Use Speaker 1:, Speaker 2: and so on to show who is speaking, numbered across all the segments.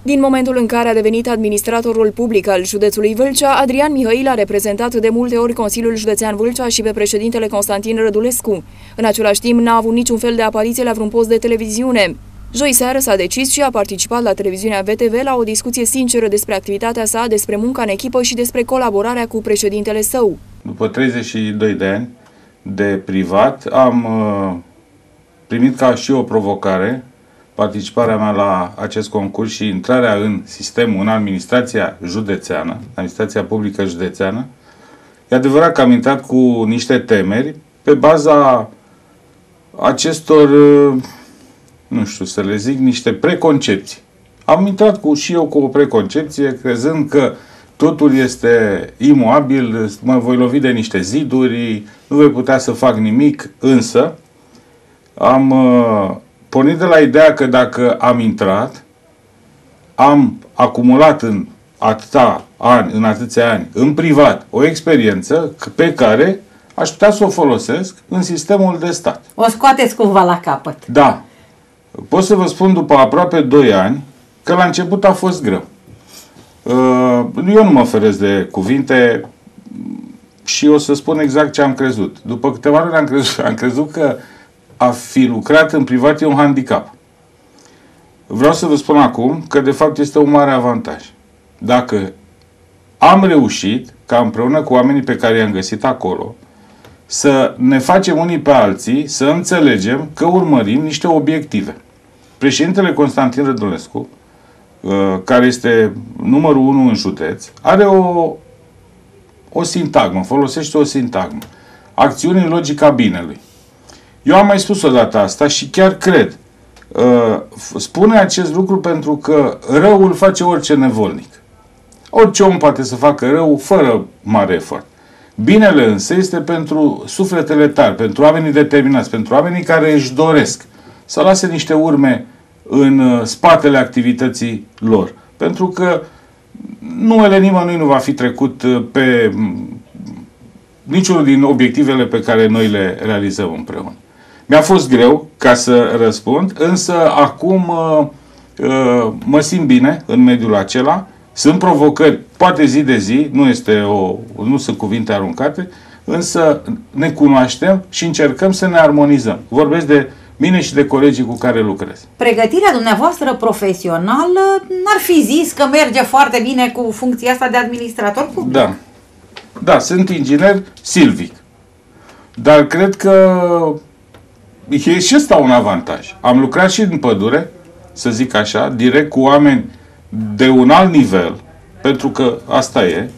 Speaker 1: Din momentul în care a devenit administratorul public al județului Vâlcea, Adrian Mihail a reprezentat de multe ori Consiliul Județean Vâlcea și pe președintele Constantin Rădulescu. În același timp, n-a avut niciun fel de apariție la vreun post de televiziune. Joi seară s-a decis și a participat la televiziunea VTV la o discuție sinceră despre activitatea sa, despre munca în echipă și despre colaborarea cu președintele său.
Speaker 2: După 32 de ani de privat, am primit ca și o provocare participarea mea la acest concurs și intrarea în sistemul, în administrația județeană, administrația publică județeană. E adevărat că am intrat cu niște temeri pe baza acestor, nu știu să le zic, niște preconcepții. Am intrat și eu cu o preconcepție, crezând că totul este imobil, mă voi lovi de niște ziduri, nu voi putea să fac nimic, însă am pornit de la ideea că dacă am intrat, am acumulat în atâția ani, în privat, o experiență pe care aș putea să o folosesc în sistemul de stat.
Speaker 3: O scoateți cumva la capăt.
Speaker 2: Da. Pot să vă spun după aproape 2 ani că la început a fost greu. Eu nu mă feresc de cuvinte și o să spun exact ce am crezut. După câteva luni am crezut că a fi lucrat în privat e un handicap. Vreau să vă spun acum că de fapt este un mare avantaj. Dacă am reușit, ca împreună cu oamenii pe care i-am găsit acolo, să ne facem unii pe alții, să înțelegem că urmărim niște obiective. Președintele Constantin Rădulescu, care este numărul 1 în județ, are o sintagmă, folosește o sintagmă. Acțiuni în logica binelui. Eu am mai spus odată asta și chiar cred. Spune acest lucru pentru că răul face orice nevolnic. Orice om poate să facă rău fără mare efort. Binele însă este pentru sufletele tari, pentru oamenii determinați, pentru oamenii care își doresc să lase niște urme în spatele activității lor. Pentru că numele nimănui nu va fi trecut pe niciunul din obiectivele pe care noi le realizăm împreună. Mi-a fost greu ca să răspund, însă acum mă simt bine în mediul acela. Sunt provocări, poate zi de zi, nu sunt cuvinte aruncate, însă ne cunoaștem și încercăm să ne armonizăm. Vorbesc de mine și de colegii cu care lucrez.
Speaker 3: Pregătirea dumneavoastră profesională n-ar fi zis că merge foarte bine cu funcția asta de administrator public?
Speaker 2: Da. Da, sunt inginer silvic. Dar cred că e și ăsta un avantaj. Am lucrat și în pădure, să zic așa, direct cu oameni de un alt nivel, pentru că asta e,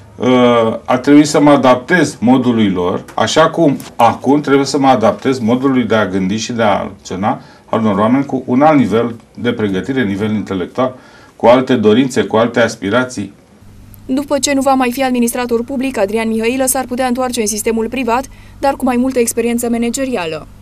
Speaker 2: a trebuit să mă adaptez modului lor, așa cum acum trebuie să mă adaptez modului de a gândi și de a acționa al unor oameni cu un alt nivel de pregătire, nivel intelectual, cu alte dorințe, cu alte aspirații.
Speaker 1: După ce nu va mai fi administrator public, Adrian Mihail s-ar putea întoarce în sistemul privat, dar cu mai multă experiență managerială.